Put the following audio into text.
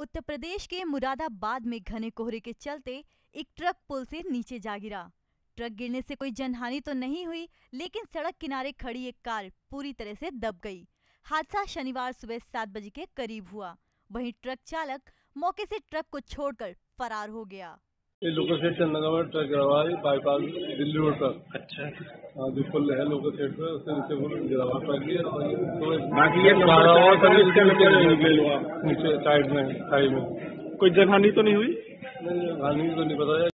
उत्तर प्रदेश के मुरादाबाद में घने कोहरे के चलते एक ट्रक पुल से नीचे जा गिरा। ट्रक गिरने से कोई जनहानि तो नहीं हुई, लेकिन सड़क किनारे खड़ी एक कार पूरी तरह से दब गई। हादसा शनिवार सुबह 7 बजे के करीब हुआ। वहीं ट्रक चालक मौके से ट्रक को छोड़कर फरार हो गया। ये लोकल सेट चलने का ट्रक गिरा हुआ है बाईपास दिल्ली रोड पर। अच्छा, हाँ जो पुल है लोकल सेट पे उससे नीचे पुल गिरा हुआ ट्रक। बाकी ये नीचे साइड में कोई जनहानि तो नहीं हुई? नहीं, हानि तो नहीं पता है।